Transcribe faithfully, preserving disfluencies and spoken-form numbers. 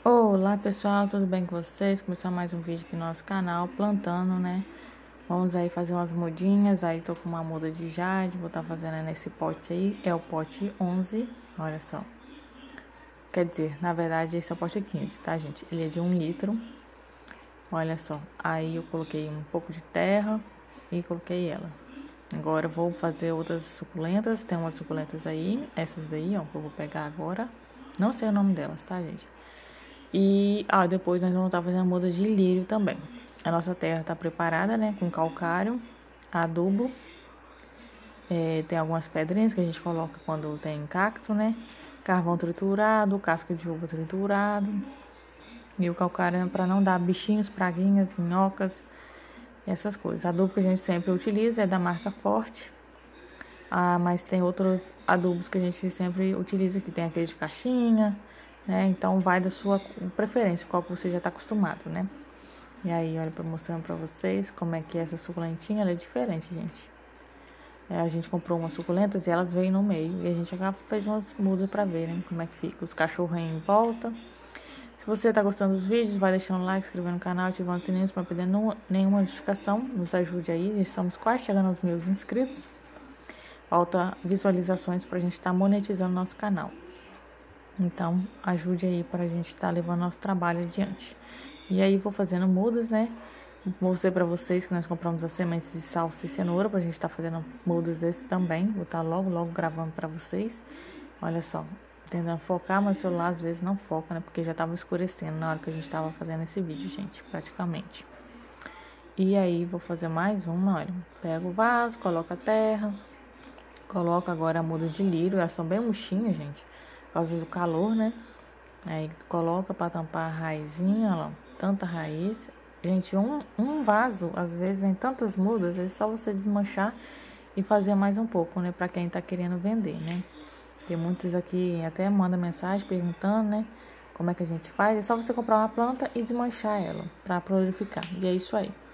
Olá pessoal, tudo bem com vocês? Começar mais um vídeo aqui no nosso canal, plantando, né? Vamos aí fazer umas mudinhas. Aí tô com uma muda de jade, vou estar tá fazendo nesse pote aí. É o pote onze, olha só. Quer dizer, na verdade esse é o pote quinze, tá gente? Ele é de um litro. Olha só, aí eu coloquei um pouco de terra e coloquei ela. Agora eu vou fazer outras suculentas, tem umas suculentas aí, essas daí, ó, que eu vou pegar agora. Não sei o nome delas, tá gente? E ah, depois nós vamos estar fazendo a muda de lírio também. A nossa terra está preparada, né? Com calcário, adubo. É, tem algumas pedrinhas que a gente coloca quando tem cacto, né? Carvão triturado, casca de uva triturado. E o calcário é para não dar bichinhos, praguinhas, minhocas, essas coisas. Adubo que a gente sempre utiliza é da marca Forte. Ah, mas tem outros adubos que a gente sempre utiliza, que tem aquele de caixinha, né? Então vai da sua preferência, qual que você já está acostumado, né? E aí, olha, mostrando para vocês como é que é essa suculentinha, ela é diferente, gente. É, a gente comprou umas suculentas e elas veio no meio, e a gente acaba fez umas mudas para ver, né? Como é que fica, os cachorros em volta. Se você tá gostando dos vídeos, vai deixando um like, se inscrevendo no canal, ativando os sininhos para perder nenhuma notificação. Nos ajude aí, estamos quase chegando aos mil inscritos. Falta visualizações para a gente estar tá monetizando nosso canal. Então, ajude aí para a gente estar tá levando nosso trabalho adiante. E aí, vou fazendo mudas, né? Mostrei para vocês que nós compramos as sementes de salsa e cenoura para a gente estar tá fazendo mudas desse também. Vou estar tá logo, logo gravando para vocês. Olha só, tentando focar, mas o celular às vezes não foca, né? Porque já estava escurecendo na hora que a gente estava fazendo esse vídeo, gente, praticamente. E aí, vou fazer mais uma, olha. Pego o vaso, coloco a terra. Coloco agora a muda de lírio, elas são bem murchinhas, gente, por causa do calor, né? Aí coloca para tampar a raizinha, ó, tanta raiz. Gente, um, um vaso, às vezes vem tantas mudas, é só você desmanchar e fazer mais um pouco, né? Para quem tá querendo vender, né? Tem muitos aqui até mandam mensagem perguntando, né? Como é que a gente faz? É só você comprar uma planta e desmanchar ela para prolificar. E é isso aí.